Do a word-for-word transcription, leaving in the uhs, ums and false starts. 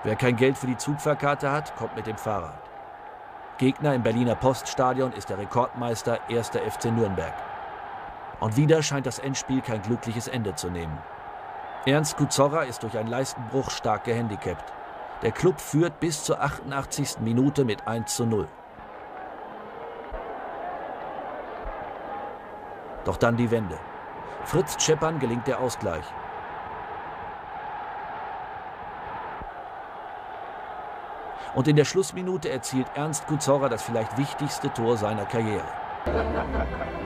Wer kein Geld für die Zugfahrkarte hat, kommt mit dem Fahrrad. Gegner im Berliner Poststadion ist der Rekordmeister erster F C Nürnberg. Und wieder scheint das Endspiel kein glückliches Ende zu nehmen. Ernst Kuzorra ist durch einen Leistenbruch stark gehandicapt. Der Klub führt bis zur achtundachtzigsten Minute mit eins zu null. Doch dann die Wende. Fritz Tscheppern gelingt der Ausgleich. Und in der Schlussminute erzielt Ernst Kuzorra das vielleicht wichtigste Tor seiner Karriere.